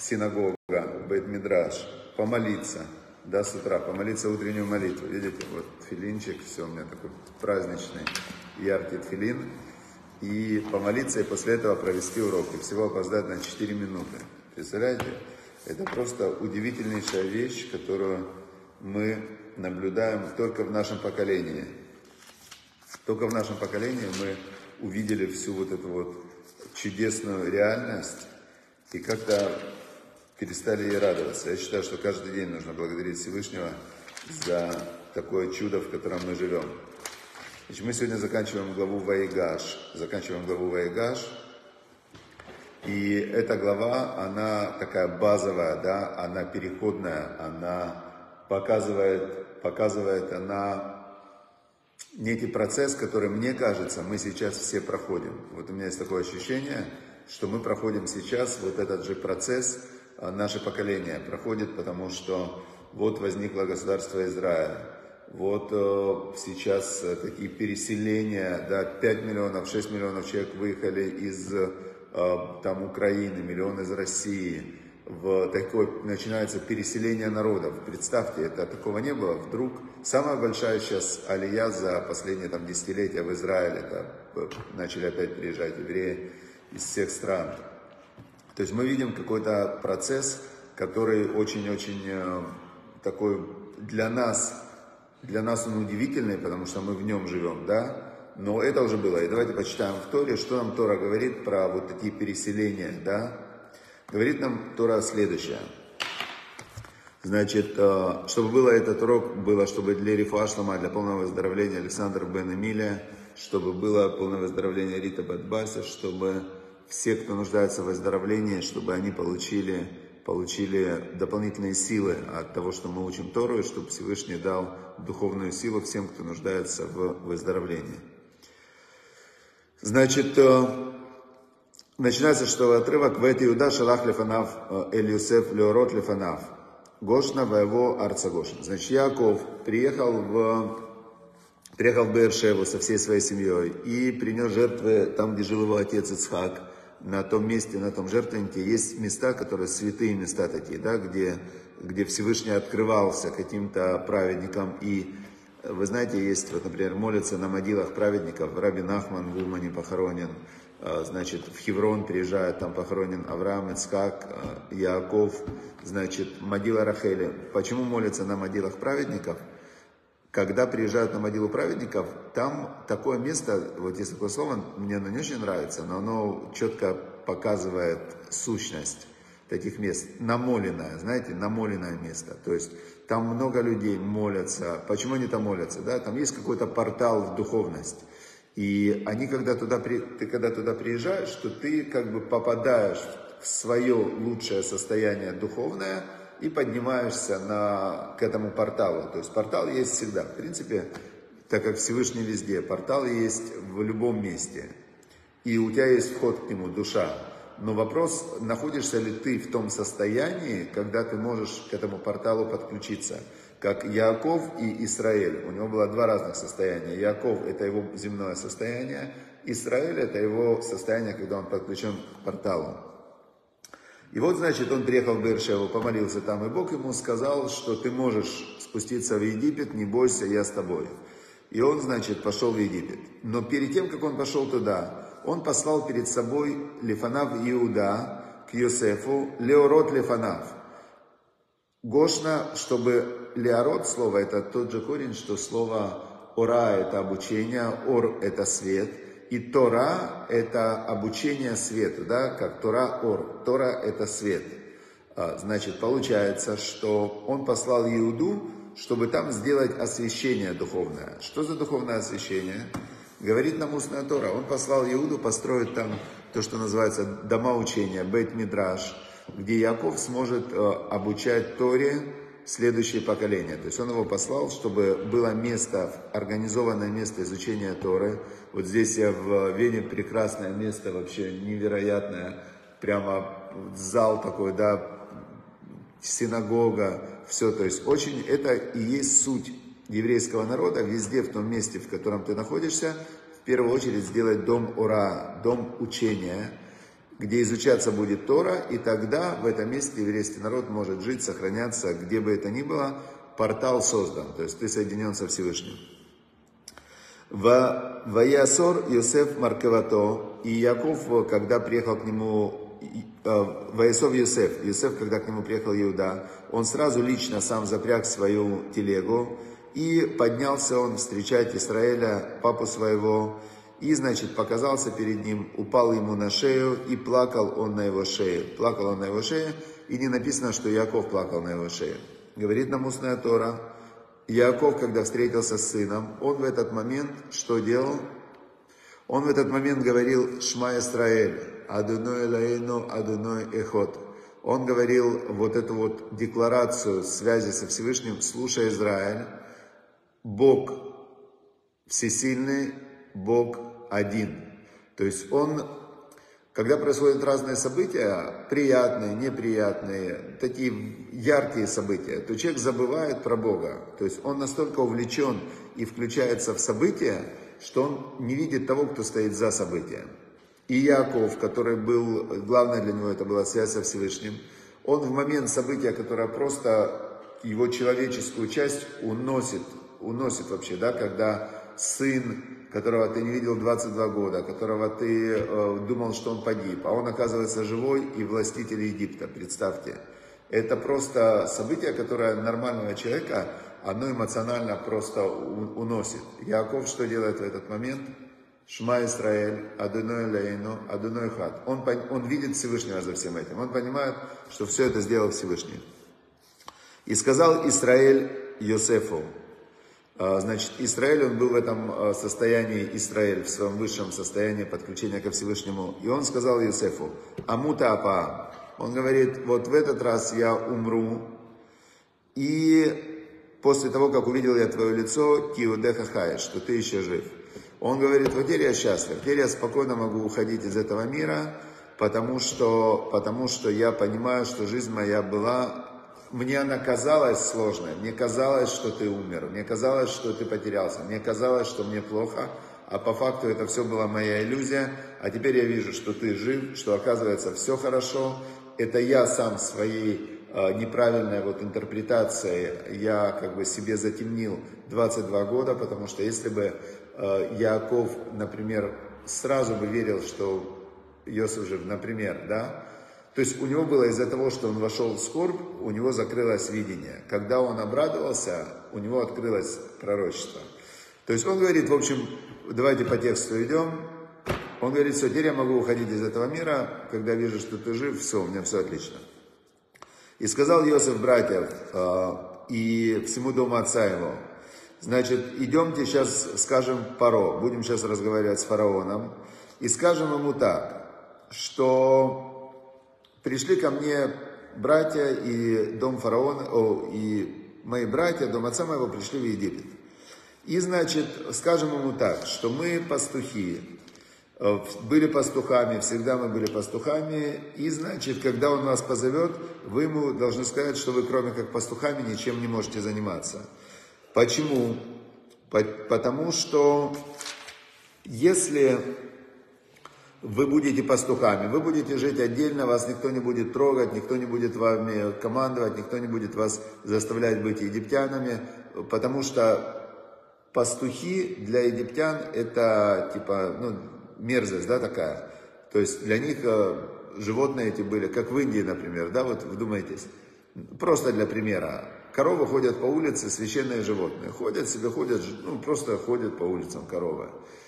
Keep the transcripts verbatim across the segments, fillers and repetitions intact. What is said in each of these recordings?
синагога, бейт-мидраш, помолиться, да, с утра, помолиться утреннюю молитву. Видите, вот тфилинчик, все у меня такой праздничный, яркий тфилин. И помолиться, и после этого провести урок. И всего опоздать на четыре минуты. Представляете? Это просто удивительнейшая вещь, которую мы наблюдаем только в нашем поколении. Только в нашем поколении мы увидели всю вот эту вот чудесную реальность и как-то перестали ей радоваться. Я считаю, что каждый день нужно благодарить Всевышнего за такое чудо, в котором мы живем. Значит, мы сегодня заканчиваем главу Ваигаш. Заканчиваем главу Ваигаш. И эта глава, она такая базовая, да, она переходная, она показывает, показывает она некий процесс, который, мне кажется, мы сейчас все проходим. Вот у меня есть такое ощущение, что мы проходим сейчас вот этот же процесс, наше поколение проходит, потому что вот возникло государство Израиль. Вот э, сейчас э, такие переселения, да, пять миллионов, шесть миллионов человек выехали из э, там, Украины, миллион из России. В такое, начинается переселение народов. Представьте, это такого не было. Вдруг самая большая сейчас алия за последние там, десятилетия в Израиле. Это, начали опять приезжать евреи из всех стран. То есть мы видим какой-то процесс, который очень-очень э, такой для нас, Для нас он удивительный, потому что мы в нем живем, да? Но это уже было. И давайте почитаем в Торе, что нам Тора говорит про вот такие переселения, да? Говорит нам Тора следующее. Значит, чтобы было этот урок, было, чтобы для Рифуа Шлама, для полного выздоровления Александра бен Эмилия, чтобы было полное выздоровление Рита Бадбаса, чтобы все, кто нуждается в выздоровлении, чтобы они получили... получили дополнительные силы от того, что мы учим Тору, и чтобы Всевышний дал духовную силу всем, кто нуждается в выздоровлении. Значит, начинается, что отрывок «Вэт Иуда шалах лефанав эль Йосеф леорот лефанав, Гошна воево арца Гошна». Значит, Яков приехал в, приехал в Беэр-Шеву со всей своей семьей и принес жертвы там, где жил его отец Ицхак. На том месте, на том жертвеннике есть места, которые святые места такие, да, где, где Всевышний открывался каким-то праведникам. И вы знаете, есть, вот, например, молятся на могилах праведников. Раби Нахман в Умане похоронен, значит, в Хеврон приезжает, там похоронен Авраам, Ицхак, Яаков, значит, могила Рахели. Почему молятся на могилах праведников? Когда приезжают на могилу праведников, там такое место, вот есть такое слово, мне оно не очень нравится, но оно четко показывает сущность таких мест. Намоленное, знаете, намоленное место. То есть там много людей молятся. Почему они там молятся? Да? Там есть какой-то портал в духовность. И они, когда туда, ты когда туда приезжаешь, то ты как бы попадаешь в свое лучшее состояние духовное, и поднимаешься на, к этому порталу. То есть портал есть всегда. В принципе, так как Всевышний везде, портал есть в любом месте. И у тебя есть вход к нему, душа. Но вопрос, находишься ли ты в том состоянии, когда ты можешь к этому порталу подключиться. Как Яаков и Исраэль. У него было два разных состояния. Яаков – это его земное состояние. Исраэль – это его состояние, когда он подключен к порталу. И вот, значит, он приехал в Беэр-Шеву, помолился там, и Бог ему сказал, что ты можешь спуститься в Египет, не бойся, я с тобой. И он, значит, пошел в Египет. Но перед тем, как он пошел туда, он послал перед собой Лефанав Иуда к Йосефу, Леорот Лефанав. Гошна, чтобы Леорот, слово, это тот же корень, что слово Ора – это обучение, Ор – это свет. И Тора – это обучение свету, да, как Тора – Ор. Тора – это свет. Значит, получается, что он послал Иуду, чтобы там сделать освящение духовное. Что за духовное освящение? Говорит нам устная Тора. Он послал Иуду построить там то, что называется дома учения, бейт-мидраш, где Яков сможет обучать Торе следующее поколение. То есть он его послал, чтобы было место, организованное место изучения Торы. Вот здесь я в Вене, прекрасное место, вообще невероятное. Прямо зал такой, да, синагога, все. То есть очень это и есть суть еврейского народа. Везде, в том месте, в котором ты находишься, в первую очередь сделать дом Ора, дом учения. где изучаться будет Тора, и тогда в этом месте еврейский народ может жить, сохраняться, где бы это ни было, портал создан, то есть ты соединен со Всевышним. Ваясор Йосеф Маркевато, и Яков, когда приехал к нему, Ваясов Йосеф, Йосеф, когда к нему приехал Иуда, он сразу лично сам запряг свою телегу, и поднялся он встречать Израиля, папу своего, и, значит, показался перед ним, упал ему на шею, и плакал он на его шее. Плакал он на его шее, и не написано, что Яков плакал на его шее. Говорит нам устная Тора, Яков, когда встретился с сыном, он в этот момент что делал? Он в этот момент говорил «Шма Исраэль, Адуной Элоэйну, Адуной Эхот». Он говорил вот эту вот декларацию связи со Всевышним, слушай, Израиль, Бог всесильный, Бог один. То есть он, когда происходят разные события, приятные, неприятные, такие яркие события, то человек забывает про Бога. То есть он настолько увлечен и включается в события, что он не видит того, кто стоит за событием. И Яков, который был, главное для него это была связь со Всевышним, он в момент события, которое просто его человеческую часть уносит, уносит вообще, да, когда сын, которого ты не видел двадцать два года, которого ты э, думал, что он погиб, а он оказывается живой и властитель Египта, представьте. Это просто событие, которое нормального человека, оно эмоционально просто уносит. Яков что делает в этот момент? Шма Исраэль, Адуной Элоэйну, Адуной Эхот. Он, он видит Всевышнего за всем этим. Он понимает, что все это сделал Всевышний. И сказал Израиль Йосефу. Значит, Израиль, он был в этом состоянии, Израиль, в своем высшем состоянии подключения ко Всевышнему. И он сказал Йосефу, Амута Апа. Он говорит, вот в этот раз я умру. И после того, как увидел я твое лицо, Киудеха Хай, что ты еще жив. Он говорит, вот теперь я счастлив, теперь я спокойно могу уходить из этого мира, потому что, потому что я понимаю, что жизнь моя была, мне она казалась сложной, мне казалось, что ты умер, мне казалось, что ты потерялся, мне казалось, что мне плохо, а по факту это все была моя иллюзия, а теперь я вижу, что ты жив, что оказывается все хорошо, это я сам своей э, неправильной вот интерпретацией, я как бы себе затемнил двадцать два года, потому что если бы Яков, например, сразу бы верил, что Йосеф жив, например, да, то есть у него было из-за того, что он вошел в скорбь, у него закрылось видение. Когда он обрадовался, у него открылось пророчество. То есть он говорит, в общем, давайте по тексту идем. Он говорит, все, теперь я могу уходить из этого мира, когда вижу, что ты жив, все, у меня все отлично. И сказал Йосеф братьев и всему дому отца его, значит, идемте сейчас, скажем, Паро, будем сейчас разговаривать с фараоном, и скажем ему так, что пришли ко мне братья и дом фараона, о, и мои братья, дом отца моего пришли в Египет. И, значит, скажем ему так, что мы пастухи, были пастухами, всегда мы были пастухами, и, значит, когда он нас позовет, вы ему должны сказать, что вы, кроме как пастухами, ничем не можете заниматься. Почему? Потому что если вы будете пастухами, вы будете жить отдельно, вас никто не будет трогать, никто не будет вами командовать, никто не будет вас заставлять быть египтянами, потому что пастухи для египтян это типа, ну, мерзость, да, такая. То есть для них животные эти были, как в Индии, например, да, вот вдумайтесь, просто для примера. Коровы ходят по улице, священные животные. Ходят себе, ходят, ну, просто ходят по улицам коровы.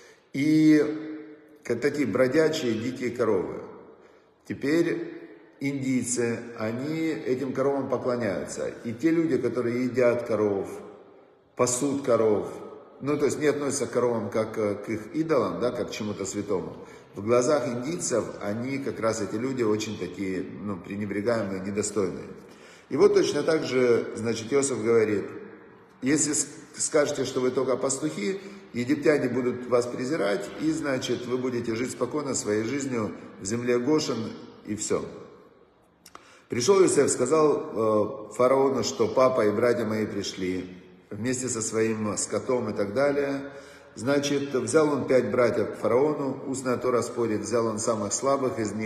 И как такие бродячие, дикие коровы. Теперь индийцы, они этим коровам поклоняются. И те люди, которые едят коров, пасут коров, ну, то есть не относятся к коровам как к их идолам, да, как к чему-то святому. В глазах индийцев они, как раз эти люди, очень такие, ну, пренебрегаемые, недостойные. И вот точно так же, значит, Йосеф говорит, если скажете, что вы только пастухи, египтяне будут вас презирать, и, значит, вы будете жить спокойно своей жизнью в земле Гошен, и все. Пришел Йосеф, сказал э, фараону, что папа и братья мои пришли, вместе со своим скотом и так далее. Значит, взял он пять братьев к фараону, устная Тора спорит, взял он самых слабых из них,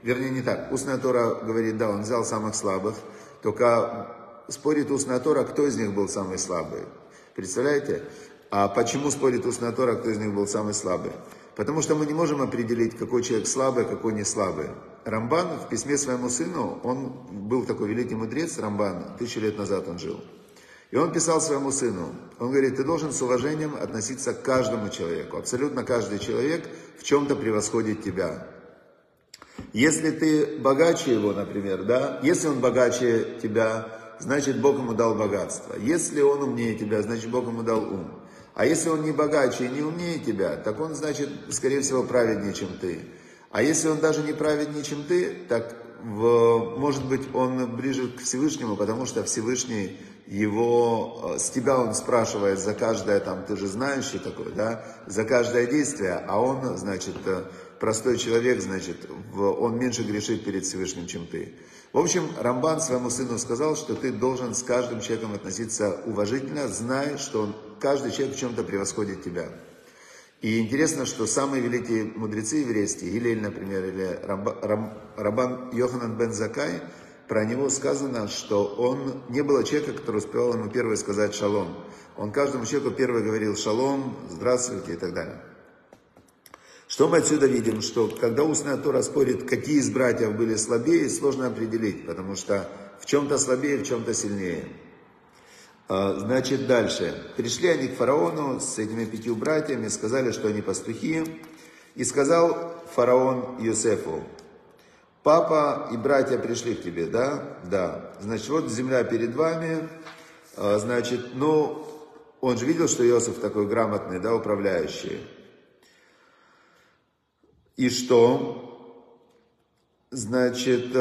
вернее не так, устная Тора говорит, да, он взял самых слабых, только спорит устная Тора, кто из них был самый слабый. Представляете? А почему спорит устная Тора, кто из них был самый слабый? Потому что мы не можем определить, какой человек слабый, какой не слабый. Рамбан в письме своему сыну, он был такой великий мудрец, Рамбан, тысячу лет назад он жил. И он писал своему сыну, он говорит, ты должен с уважением относиться к каждому человеку. Абсолютно каждый человек в чем-то превосходит тебя. Если ты богаче его, например, да, если он богаче тебя, значит Бог ему дал богатство. Если он умнее тебя, значит Бог ему дал ум. А если он не богаче и не умнее тебя, так он, значит, скорее всего, праведнее, чем ты. А если он даже не праведнее, чем ты, так, в, может быть, он ближе к Всевышнему, потому что Всевышний его, с тебя он спрашивает за каждое, там, ты же знающий такой, да, за каждое действие, а он, значит, простой человек, значит, он меньше грешит перед Всевышним, чем ты. В общем, Рамбан своему сыну сказал, что ты должен с каждым человеком относиться уважительно, зная, что он, каждый человек в чем-то превосходит тебя. И интересно, что самые великие мудрецы еврейские, Гилель, например, или Раббан Йоханан бен Заккай, про него сказано, что он не было человека, который успевал ему первый сказать шалом. Он каждому человеку первый говорил шалом, здравствуйте и так далее. Что мы отсюда видим? Что когда устная Тора спорит, какие из братьев были слабее, сложно определить, потому что в чем-то слабее, в чем-то сильнее. Значит, дальше. Пришли они к фараону с этими пятью братьями, сказали, что они пастухи. И сказал фараон Йосефу, папа и братья пришли к тебе, да? Да. Значит, вот земля перед вами. Значит, ну, он же видел, что Йосеф такой грамотный, да, управляющий. И что? Значит,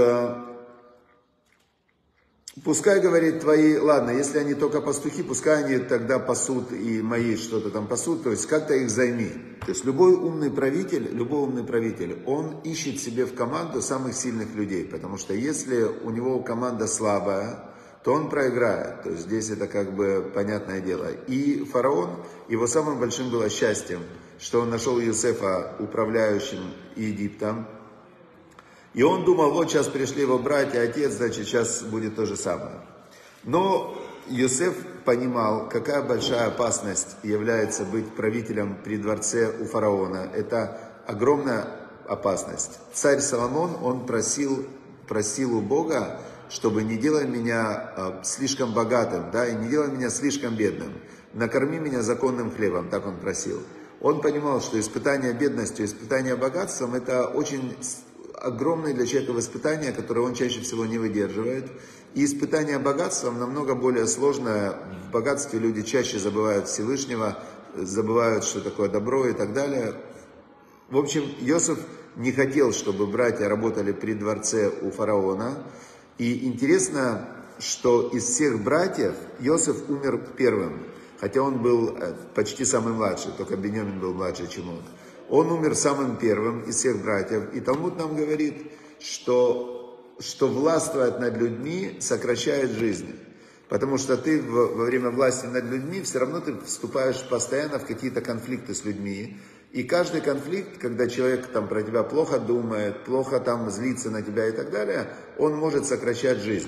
пускай, говорит, твои, ладно, если они только пастухи, пускай они тогда пасут и мои что-то там пасут, то есть как-то их займи. То есть любой умный правитель, любой умный правитель, он ищет себе в команду самых сильных людей, потому что если у него команда слабая, то он проиграет. То есть здесь это как бы понятное дело. И фараон, его самым большим было счастьем, что он нашел Йосефа управляющим Египтом. И он думал, вот сейчас пришли его братья, отец, значит, сейчас будет то же самое. Но Йосеф понимал, какая большая опасность является быть правителем при дворце у фараона. Это огромная опасность. Царь Соломон, он просил, просил у Бога, чтобы не делай меня слишком богатым, да, и не делай меня слишком бедным. Накорми меня законным хлебом, так он просил. Он понимал, что испытание бедностью, испытание богатством, это очень огромное для человека испытание, которое он чаще всего не выдерживает. И испытание богатством намного более сложное. В богатстве люди чаще забывают Всевышнего, забывают, что такое добро и так далее. В общем, Йосеф не хотел, чтобы братья работали при дворце у фараона. И интересно, что из всех братьев Йосеф умер первым. Хотя он был почти самый младший, только Беньямин был младше, чем он. Он умер самым первым из всех братьев. И Талмуд нам говорит, что, что властвовать над людьми сокращает жизнь. Потому что ты во время власти над людьми все равно ты вступаешь постоянно в какие-то конфликты с людьми. И каждый конфликт, когда человек там про тебя плохо думает, плохо там злится на тебя и так далее, он может сокращать жизнь.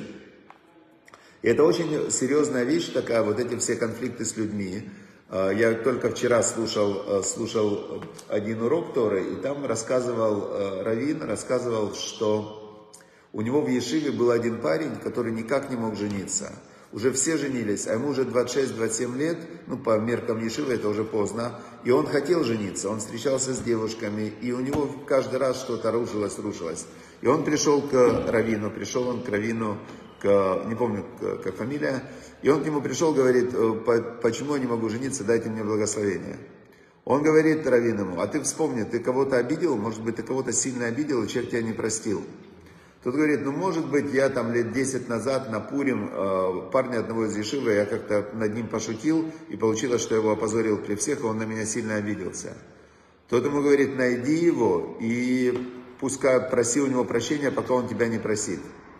И это очень серьезная вещь такая, вот эти все конфликты с людьми. Я только вчера слушал, слушал один урок Торы, и там рассказывал, раввин рассказывал, что у него в Ешиве был один парень, который никак не мог жениться. Уже все женились, а ему уже двадцать шесть — двадцать семь лет, ну по меркам Ешивы это уже поздно, и он хотел жениться, он встречался с девушками, и у него каждый раз что-то рушилось, рушилось. И он пришел к раввину, пришел он к раввину, к, не помню, как фамилия, и он к нему пришел, говорит, почему я не могу жениться, дайте мне благословение. Он говорит раввину ему, а ты вспомни, ты кого-то обидел, может быть, ты кого-то сильно обидел, и человек тебя не простил. Тот говорит, ну, может быть, я там лет десять назад на Пурим, э, парня одного из Ешивы, я как-то над ним пошутил, и получилось, что я его опозорил при всех, и он на меня сильно обиделся. Тот ему говорит, найди его, и пускай проси у него прощения, пока он тебя не просит.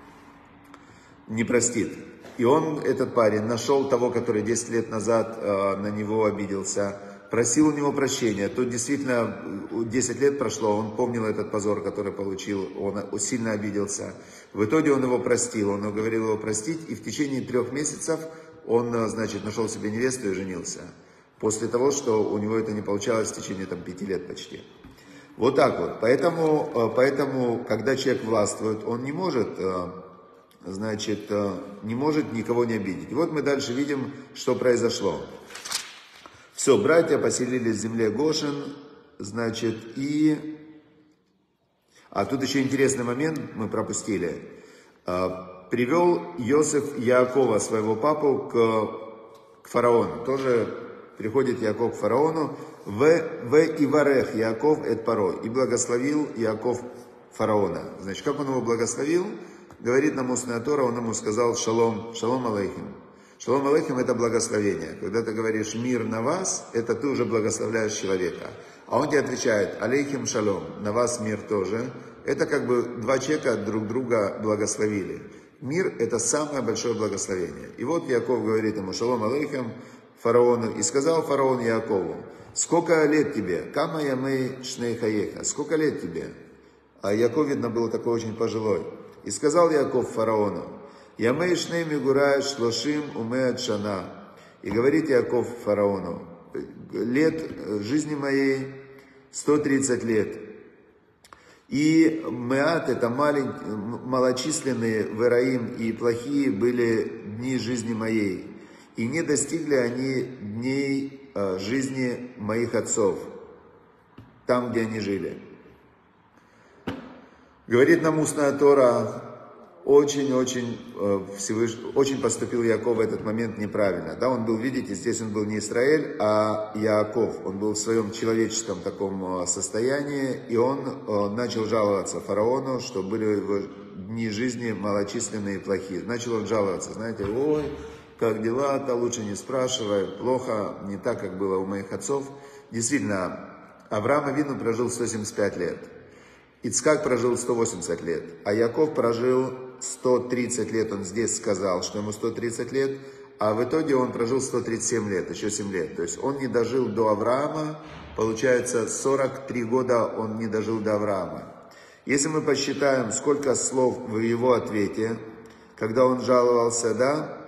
Не простит. И он, этот парень, нашел того, который десять лет назад э, на него обиделся, просил у него прощения. Тут действительно десять лет прошло, он помнил этот позор, который получил, он сильно обиделся. В итоге он его простил, он уговорил его простить, и в течение трех месяцев он, значит, нашел себе невесту и женился. После того, что у него это не получалось в течение там, пяти лет почти. Вот так вот. Поэтому, поэтому, когда человек властвует, он не может, значит, не может никого не обидеть. И вот мы дальше видим, что произошло. Все, братья поселились в земле Гошен, значит, и... А тут еще интересный момент мы пропустили. Привел Иосиф Яакова, своего папу, к, к фараону. Тоже приходит Яаков к фараону. В, в Иварех Яаков эт паро. И благословил Яаков фараона. Значит, как он его благословил? Говорит нам устная Тора, он ему сказал шалом, шалом алейхим. Шалом алейхим это благословение. Когда ты говоришь мир на вас, это ты уже благословляешь человека. А он тебе отвечает алейхим шалом, на вас мир тоже. Это как бы два человека друг друга благословили. Мир это самое большое благословение. И вот Яаков говорит ему шалом алейхим фараону. И сказал фараон Яакову, сколько лет тебе? Кама ямей шней хаеха. Сколько лет тебе? А Яаков, видно, был такой очень пожилой. И сказал Яаков фараону, ямей шней мигурай шлошим умеат шана. И говорит Яаков фараону, лет жизни моей сто тридцать лет. И меат, это маленькие, малочисленные, вераим и плохие были дни жизни моей. И не достигли они дней э, жизни моих отцов, там, где они жили. Говорит нам устная Тора, очень-очень э, Всевыш... очень поступил Яаков в этот момент неправильно. Да, он был, видите, здесь он был не Израиль, а Яаков. Он был в своем человеческом таком э, состоянии, и он э, начал жаловаться фараону, что были его дни жизни малочисленные и плохие. Начал он жаловаться, знаете, ой, как дела-то, лучше не спрашивай, плохо, не так, как было у моих отцов. Действительно, Авраам Авину прожил сто семьдесят пять лет, Ицхак прожил сто восемьдесят лет, а Яаков прожил сто тридцать лет, он здесь сказал, что ему сто тридцать лет, а в итоге он прожил сто тридцать семь лет, еще семь лет. То есть он не дожил до Авраама, получается сорок три года он не дожил до Авраама. Если мы посчитаем, сколько слов в его ответе, когда он жаловался, да,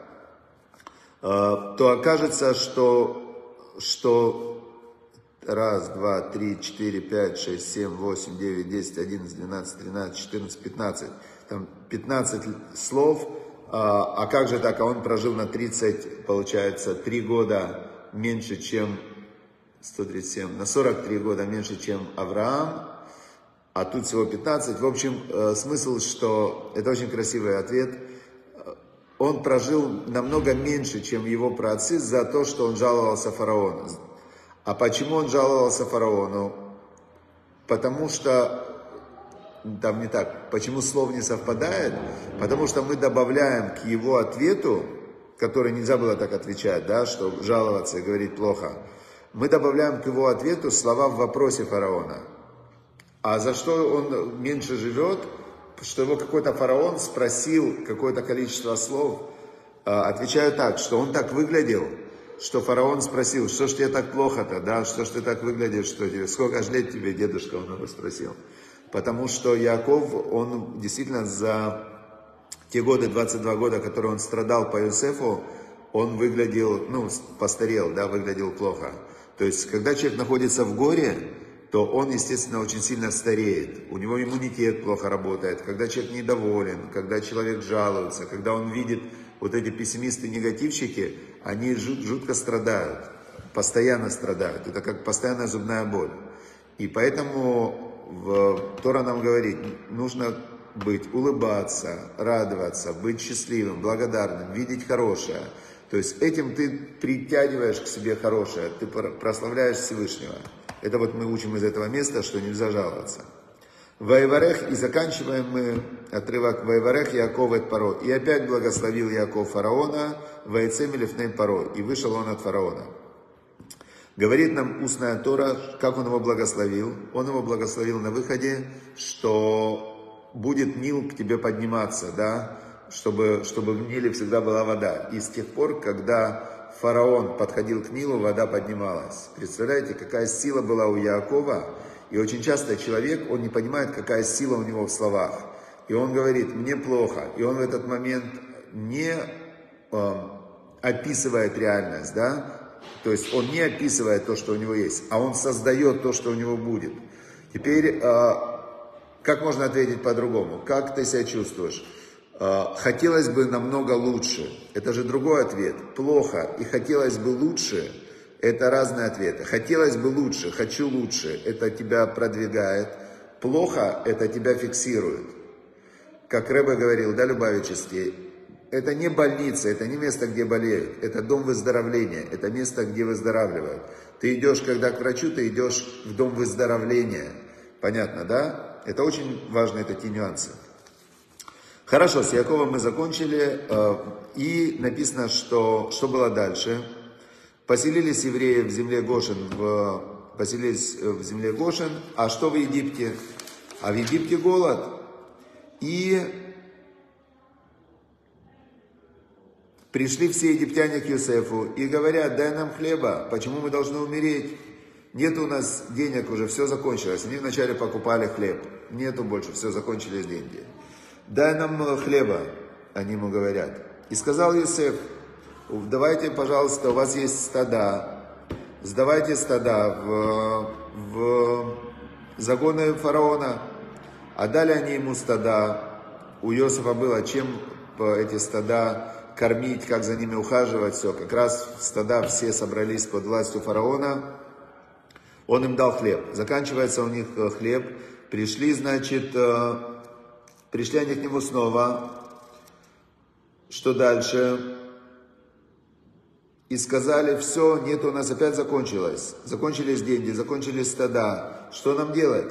то окажется, что, что раз, два, три, четыре, пять, шесть, семь, восемь, девять, десять, одиннадцать, двенадцать, тринадцать, четырнадцать, пятнадцать. Там пятнадцать слов. А как же так? А он прожил на тридцать, получается, три года меньше, чем сто тридцать семь, на сорок три года меньше, чем Авраам. А тут всего пятнадцать. В общем, смысл, что это очень красивый ответ. Он прожил намного меньше, чем его праотцы, за то, что он жаловался фараону. А почему он жаловался фараону? Потому что, там не так, почему слов не совпадает? Потому что мы добавляем к его ответу, который нельзя было так отвечать, да, что жаловаться и говорить плохо. Мы добавляем к его ответу слова в вопросе фараона. А за что он меньше живет? Что его какой-то фараон спросил какое-то количество слов, отвечаю так, что он так выглядел, что фараон спросил, что ж тебе так плохо-то, да, что ж ты так выглядишь, что тебе, сколько ж лет тебе, дедушка, он его спросил. Потому что Яаков, он действительно за те годы, двадцать два года, которые он страдал по Иосифу, он выглядел, ну, постарел, да, выглядел плохо. То есть, когда человек находится в горе, то он, естественно, очень сильно стареет. У него иммунитет плохо работает. Когда человек недоволен, когда человек жалуется, когда он видит вот эти пессимисты-негативщики, они жутко страдают, постоянно страдают. Это как постоянная зубная боль. И поэтому в, Тора нам говорит, нужно быть, улыбаться, радоваться, быть счастливым, благодарным, видеть хорошее. То есть этим ты притягиваешь к себе хорошее, ты прославляешь Всевышнего. Это вот мы учим из этого места, что нельзя жаловаться. Ваеварех, и заканчиваем мы отрывок Ваеварех Яаков эт паро. И опять благословил Яаков фараона, Ваецем лифней паро, и вышел он от фараона. Говорит нам устная Тора, как он его благословил. Он его благословил на выходе, что будет Нил к тебе подниматься, да, чтобы, чтобы в Ниле всегда была вода. И с тех пор, когда фараон подходил к Нилу, вода поднималась. Представляете, какая сила была у Яакова? И очень часто человек, он не понимает, какая сила у него в словах. И он говорит, мне плохо. И он в этот момент не э, описывает реальность, да? То есть он не описывает то, что у него есть, а он создает то, что у него будет. Теперь, э, как можно ответить по-другому? Как ты себя чувствуешь? Э, хотелось бы намного лучше. Это же другой ответ. Плохо и хотелось бы лучше. Это разные ответы. Хотелось бы лучше, хочу лучше. Это тебя продвигает. Плохо, это тебя фиксирует. Как Рэбе говорил, да, Любавический, это не больница, это не место, где болеют, это дом выздоровления, это место, где выздоравливают. Ты идешь, когда к врачу, ты идешь в дом выздоровления. Понятно, да? Это очень важные такие нюансы. Хорошо, с Яаковом мы закончили. И написано, что, что было дальше. Поселились евреи в земле Гошен, в, поселились в земле Гошен. А что в Египте? А в Египте голод. И пришли все египтяне к Йосефу и говорят, дай нам хлеба, почему мы должны умереть? Нет у нас денег уже, все закончилось. Они вначале покупали хлеб, нету больше, все, закончились деньги. Дай нам хлеба, они ему говорят. И сказал Йосеф, давайте, пожалуйста, у вас есть стада, сдавайте стада в, в загоны фараона. Отдали они ему стада. У Йосефа было чем эти стада кормить, как за ними ухаживать, все. Как раз стада все собрались под властью фараона. Он им дал хлеб. Заканчивается у них хлеб. Пришли, значит, пришли они к нему снова. Что дальше? И сказали, все, нет, у нас опять закончилось. Закончились деньги, закончились стада. Что нам делать?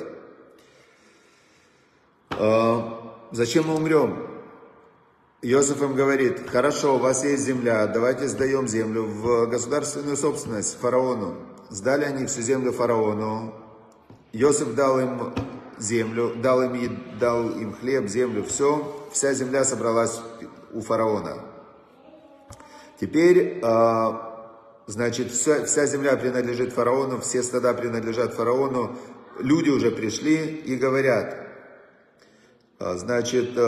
Зачем мы умрем? Йосеф им говорит, хорошо, у вас есть земля, давайте сдаем землю в государственную собственность фараону. Сдали они всю землю фараону. Йосеф дал им землю, дал им, дал им хлеб, землю, все. Вся земля собралась у фараона. Теперь, значит, вся, вся земля принадлежит фараону, все стада принадлежат фараону. Люди уже пришли и говорят, значит,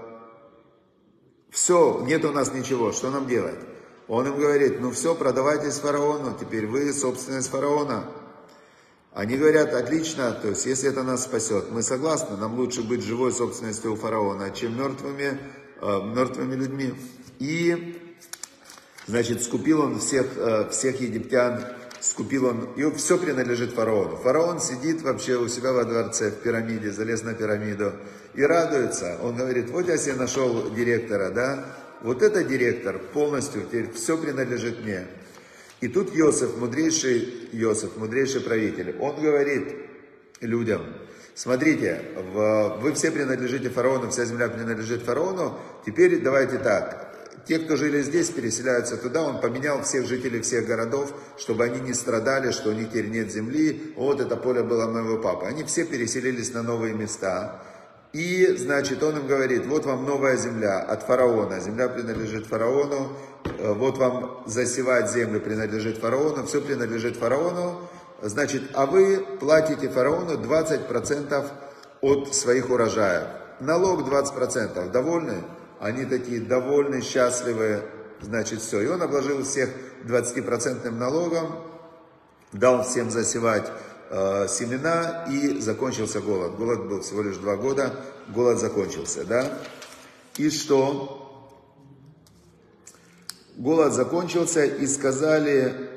все, нет у нас ничего, что нам делать? Он им говорит, ну все, продавайтесь фараону, теперь вы собственность фараона. Они говорят, отлично, то есть если это нас спасет, мы согласны, нам лучше быть живой собственностью у фараона, чем мертвыми, мертвыми людьми. И, значит, скупил он всех, всех египтян, скупил он, и все принадлежит фараону. Фараон сидит вообще у себя во дворце, в пирамиде, залез на пирамиду и радуется. Он говорит, вот я себе нашел директора, да, вот это директор, полностью, теперь все принадлежит мне. И тут Йосеф, мудрейший Йосеф, мудрейший правитель, он говорит людям, смотрите, вы все принадлежите фараону, вся земля принадлежит фараону, теперь давайте так. Те, кто жили здесь, переселяются туда. Он поменял всех жителей всех городов, чтобы они не страдали, что у них теперь нет земли. Вот это поле было моего папы. Они все переселились на новые места. И, значит, он им говорит, вот вам новая земля от фараона. Земля принадлежит фараону. Вот вам засевать землю принадлежит фараону. Все принадлежит фараону. Значит, а вы платите фараону двадцать процентов от своих урожаев. Налог двадцать процентов. Довольны? Они такие довольны, счастливы, значит, все. И он обложил всех двадцатипроцентным налогом, дал всем засевать э, семена, и закончился голод. Голод был всего лишь два года, голод закончился, да. И что? Голод закончился, и сказали,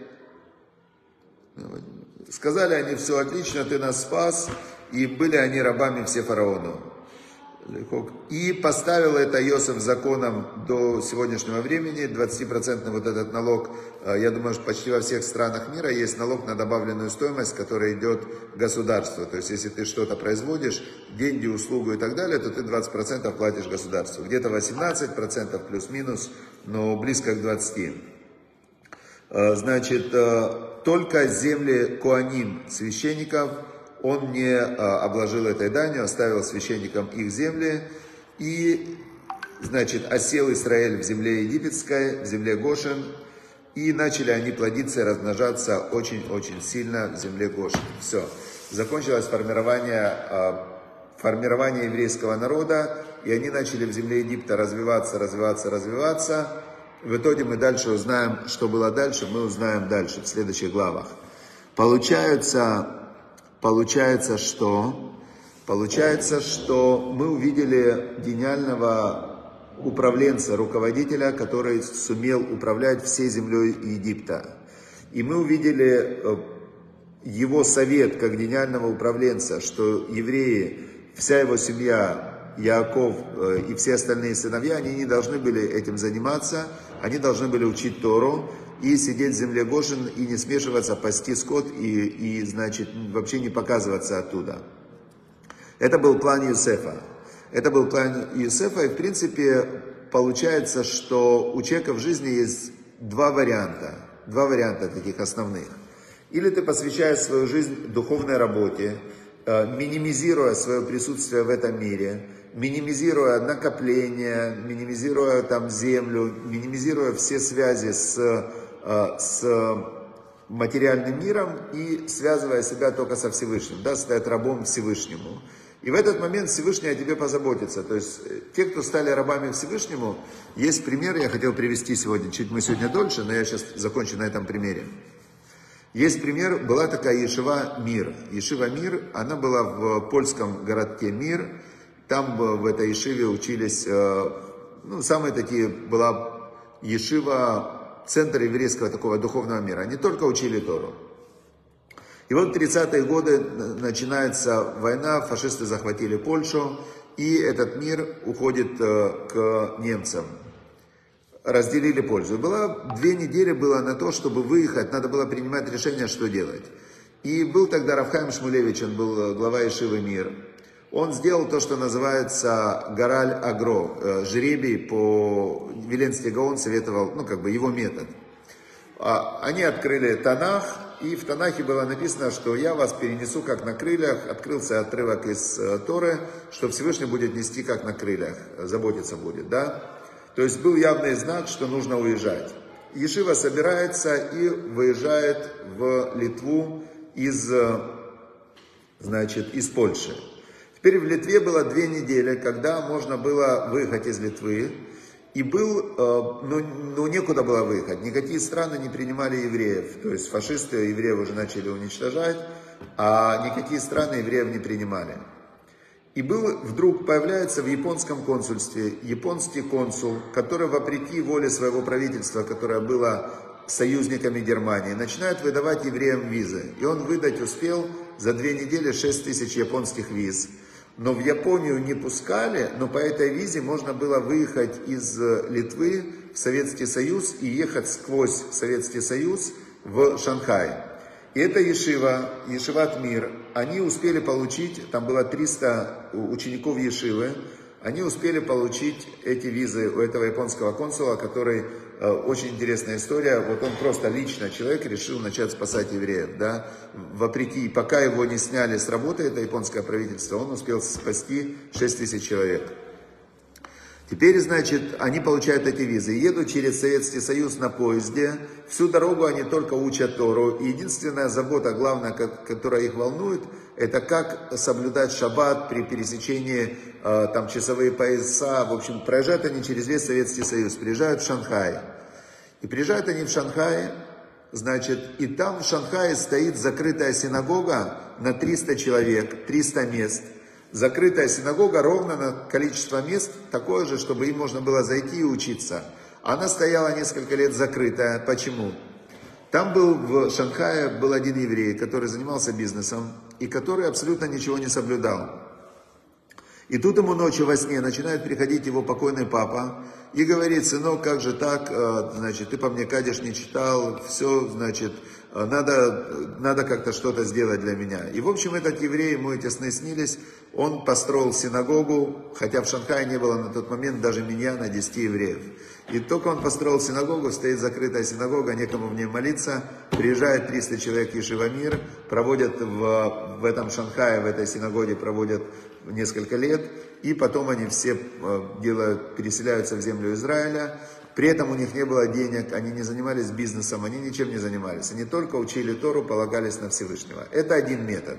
сказали они, все отлично, ты нас спас, и были они рабами все фараону. И поставил это Йосеф законом до сегодняшнего времени, двадцатипроцентный вот этот налог, я думаю, что почти во всех странах мира есть налог на добавленную стоимость, который идет государству. То есть, если ты что-то производишь, деньги, услугу и так далее, то ты двадцать процентов платишь государству. Где-то восемнадцать процентов плюс-минус, но близко к двадцати процентам. Значит, только земли коаним, священников, он не а, обложил этой данью, оставил священникам их земли. И, значит, осел Израиль в земле египетской, в земле Гошен. И начали они плодиться и размножаться очень-очень сильно в земле Гошен. Все. Закончилось формирование, формирование еврейского народа, и они начали в земле Египта развиваться, развиваться, развиваться. В итоге мы дальше узнаем, что было дальше, мы узнаем дальше, в следующих главах. Получается, получается, что, получается, что мы увидели гениального управленца, руководителя, который сумел управлять всей землей Египта. И мы увидели его совет как гениального управленца, что евреи, вся его семья, Яаков и все остальные сыновья, они не должны были этим заниматься, они должны были учить Тору и сидеть в земле Гошен и не смешиваться, пасти скот и, и значит, вообще не показываться оттуда. Это был план Иосифа. Это был план Иосифа, и в принципе получается, что у человека в жизни есть два варианта, два варианта таких основных. Или ты посвящаешь свою жизнь духовной работе, минимизируя свое присутствие в этом мире, минимизируя накопление, минимизируя там землю, минимизируя все связи с, с материальным миром и связывая себя только со Всевышним, да, стать рабом Всевышнему. И в этот момент Всевышний о тебе позаботится. То есть те, кто стали рабами Всевышнему, есть пример, я хотел привести сегодня, чуть мы сегодня дольше, но я сейчас закончу на этом примере. Есть пример, была такая Ешива Мир. Ешива Мир, она была в польском городке Мир. Там в этой Ешиве учились, ну, самые такие, была Ешива, центр еврейского такого духовного мира. Они только учили Тору. И вот в тридцатые годы начинается война, фашисты захватили Польшу, и этот мир уходит к немцам. Разделили Польшу. И было, две недели было на то, чтобы выехать, надо было принимать решение, что делать. И был тогда Рав Хаим Шмулевич, он был глава Ешивы Мир. Он сделал то, что называется Гораль Агро, жребий по Виленский Гаон советовал, ну как бы его метод. Они открыли Танах, и в Танахе было написано, что я вас перенесу как на крыльях. Открылся отрывок из Торы, что Всевышний будет нести как на крыльях, заботиться будет, да? То есть был явный знак, что нужно уезжать. Ешива собирается и выезжает в Литву из, значит, из Польши. Теперь в Литве было две недели, когда можно было выехать из Литвы. И был, ну, ну некуда было выехать, никакие страны не принимали евреев, то есть фашисты евреев уже начали уничтожать, а никакие страны евреев не принимали. И был, вдруг появляется в японском консульстве японский консул, который вопреки воле своего правительства, которое было союзниками Германии, начинает выдавать евреям визы. И он выдать успел за две недели шесть тысяч японских виз. Но в Японию не пускали, но по этой визе можно было выехать из Литвы в Советский Союз и ехать сквозь Советский Союз в Шанхай. И эта Ешива, Ешиват Мир, они успели получить, там было триста учеников Ешивы, они успели получить эти визы у этого японского консула, который, очень интересная история, вот он просто лично, человек, решил начать спасать евреев, да, вопреки, пока его не сняли с работы, это японское правительство, он успел спасти шесть тысяч человек. Теперь, значит, они получают эти визы, едут через Советский Союз на поезде, всю дорогу они только учат Тору, и единственная забота, главная, которая их волнует, это как соблюдать шаббат при пересечении, э, там, часовые пояса, в общем, проезжают они через весь Советский Союз, приезжают в Шанхай. И приезжают они в Шанхай, значит, и там в Шанхае стоит закрытая синагога на триста человек, триста мест. Закрытая синагога ровно на количество мест, такое же, чтобы им можно было зайти и учиться. Она стояла несколько лет закрытая. Почему? Там был в Шанхае был один еврей, который занимался бизнесом и который абсолютно ничего не соблюдал. И тут ему ночью во сне начинает приходить его покойный папа и говорит: сынок, как же так, значит, ты по мне кадиш не читал, все, значит, надо, надо как-то что-то сделать для меня. И в общем этот еврей, ему эти сны снились, он построил синагогу, хотя в Шанхае не было на тот момент даже миньяна десяти евреев. И только он построил синагогу, стоит закрытая синагога, некому в ней молиться, приезжает триста человек Ешива Мир, проводят в, в этом Шанхае, в этой синагоге проводят несколько лет, и потом они все делают, переселяются в землю Израиля, При этом у них не было денег, они не занимались бизнесом, они ничем не занимались. Они только учили Тору, полагались на Всевышнего. Это один метод.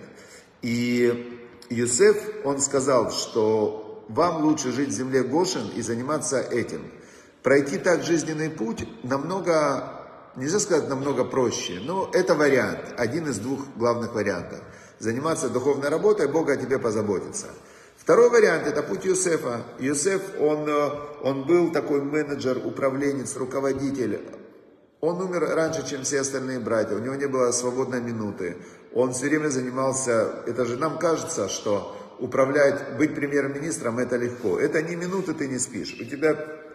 И Йосеф, он сказал, что вам лучше жить в земле Гошен и заниматься этим. Пройти так жизненный путь намного, нельзя сказать намного проще, но это вариант, один из двух главных вариантов. Заниматься духовной работой, Бог о тебе позаботится. Второй вариант – это путь Йосефа. Йосеф, он, он был такой менеджер, управленец, руководитель. Он умер раньше, чем все остальные братья. У него не было свободной минуты. Он все время занимался, это же нам кажется, что управлять, быть премьер-министром – это легко. Это ни минуты ты не спишь. У тебя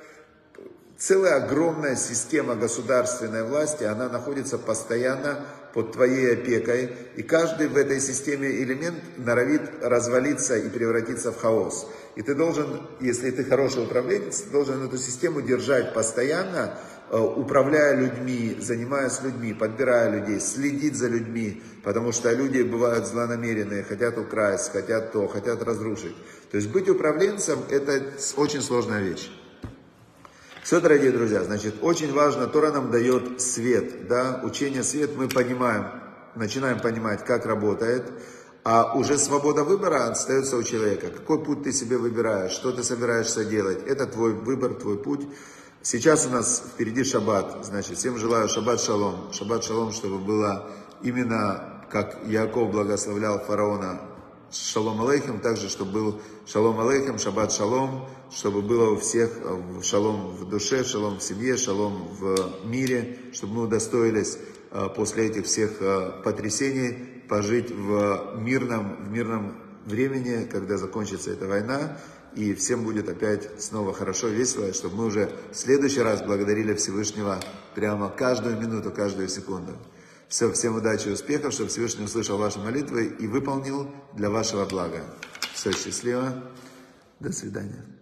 целая огромная система государственной власти, она находится постоянно под твоей опекой, и каждый в этой системе элемент норовит развалиться и превратиться в хаос. И ты должен, если ты хороший управленец, ты должен эту систему держать постоянно, управляя людьми, занимаясь людьми, подбирая людей, следить за людьми, потому что люди бывают злонамеренные, хотят украсть, хотят то, хотят разрушить. То есть быть управленцем – это очень сложная вещь. Все, дорогие друзья, значит, очень важно, Тора нам дает свет, да, учение свет, мы понимаем, начинаем понимать, как работает, а уже свобода выбора остается у человека. Какой путь ты себе выбираешь, что ты собираешься делать, это твой выбор, твой путь. Сейчас у нас впереди шаббат, значит, всем желаю шаббат шалом, шаббат шалом, чтобы было именно, как Яков благословлял фараона, шалом алейхим, также, чтобы был шалом алейхим, шаббат шалом, чтобы было у всех шалом в душе, шалом в семье, шалом в мире, чтобы мы удостоились после этих всех потрясений пожить в мирном, в мирном времени, когда закончится эта война, и всем будет опять снова хорошо, весело, чтобы мы уже в следующий раз благодарили Всевышнего прямо каждую минуту, каждую секунду. Все, всем удачи и успехов, чтобы Всевышний услышал ваши молитвы и выполнил для вашего блага. Все, счастливо. До свидания.